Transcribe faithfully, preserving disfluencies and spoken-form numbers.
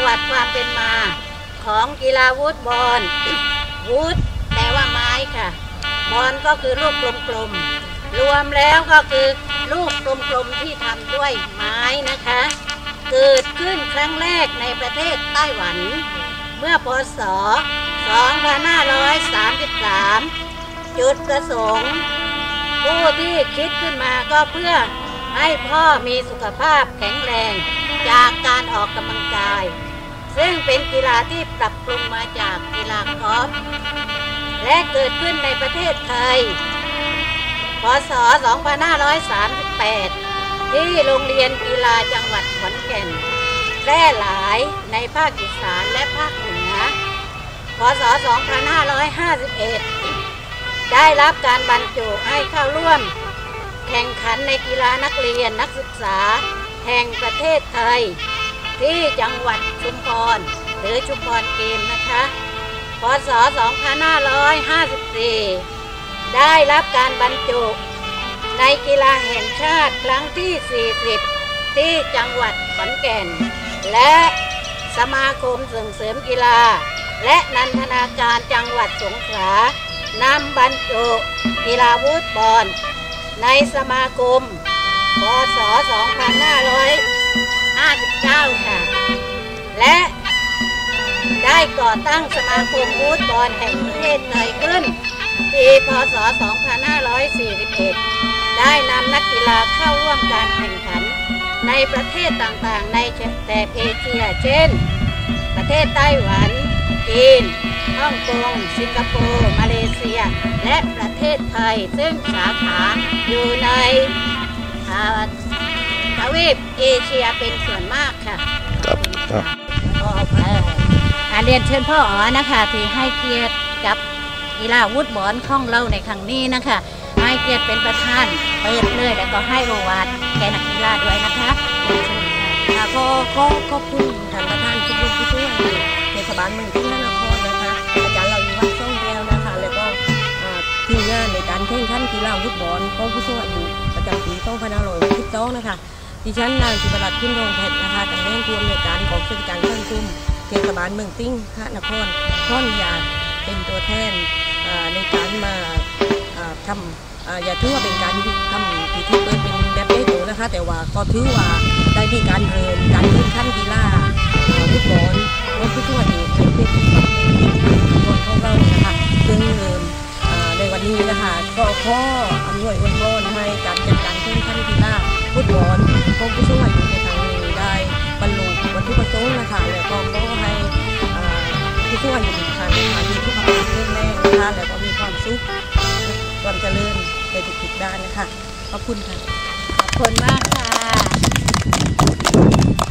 ประวัติความเป็นมาของกีฬาวูดบอลวูดแปลว่าไม้ค่ะบอลก็คือลูกกลมๆรวมแล้วก็คือลูกกลมๆที่ทำด้วยไม้นะคะเกิดขึ้นครั้งแรกในประเทศไต้หวันเมื่อพ.ศ. สองพันห้าร้อยสามสิบสามจุดประสงค์ผู้ที่คิดขึ้นมาก็เพื่อให้พ่อมีสุขภาพแข็งแรงจากการออกกำลังกายซึ่งเป็นกีฬาที่ปรับปรุงมาจากกีฬากอล์ฟและเกิดขึ้นในประเทศไทยพ.ศ. สองพันห้าร้อยสามสิบแปดที่โรงเรียนกีฬาจังหวัดขอนแก่นแพร่หลายในภาคอีสานและภาคเหนือพ.ศ. สองพันห้าร้อยห้าสิบเอ็ดได้รับการบรรจุให้เข้าร่วมแข่งขันในกีฬานักเรียนนักศึกษาแห่งประเทศไทยที่จังหวัดชุมพรหรือชุมพรเกมนะคะพ.ศ. สองพันห้าร้อยห้าสิบสี่ได้รับการบรรจุในกีฬาแห่งชาติครั้งที่สี่สิบที่จังหวัดขอนแก่นและสมาคมส่งเสริมกีฬาและนันทนาการจังหวัดสงขลานำบรรจุกีฬาวูดบอลในสมาคมพ.ศ. สองพันห้าร้อยห้าสิบเก้าค่ะและได้ก่อตั้งสมาคมวูดบอลแห่งประเทศไทยขึ้นปีพ.ศ. สองพันห้าร้อยสี่สิบเอ็ดได้นำนักกีฬาเข้าร่วมการแข่งขันในประเทศต่างๆในแถบเอเชียเช่นประเทศไต้หวันจีนฮ่องกงสิงคโปร์มาเลเซียและประเทศไทยซึ่งสาขาอยู่ในทวีปเอเชียเป็นส่วนมากค่ะครับครับเรียนเชิญพ่ออ๋อนะคะที่ให้เกียรติกับกีฬาวูดบอลของเราในครั้งนี้นะคะให้เกียรติเป็นประธานเปิดเลยแล้วก็ให้โอวาทแก่นักกีฬาด้วยนะคะค่ะก็ก็ขอบคุณท่านประธานทุกท่านผู้ช่วยเทศบาลเมืองที่นครนะคะอาจารย์เราอยู่วัดซ่องแก้วนะคะแล้วก็ทีมงานในการแข่งขันกีฬาวูดบอลของผู้สูงอายุประจำปีสองพันห้าร้อยสิบสองนะคะดิฉันนางศิวรัตน์ขึ้นรองเพชรนะคะตำแหน่งผู้อำนวยการของกิจการสังคมเทศบาลเมืองติ้งพระนครท่อนยาเป็นตัวแทนในการมาทำอย่าถือว่าเป็นการทำพิธีเปิดเป็นแบบใหญ่โตนะคะแต่ว่าก็ถือว่าได้มีการเริ่มการแข่งขันกีฬาฟุตบอลรถผู้ช่วยในเพื่อที่จะคนของเรานะคะซึ่งเริ่มในวันนี้นะคะก็ขออำนวยอวยพรให้การจัดการแข่งขันกีฬาฟุตบอลของผู้ช่วยในทางนี้ได้บรรลุวัตถุประสงค์นะคะแล้วก็ขอให้ผู้ช่วยในทางนี้มีสุขภาพแข็งแรงนะคะแล้วก็มีความสุขความเจริญในทุกๆด้านนะคะขอบคุณค่ะขอบคุณมากค่ะ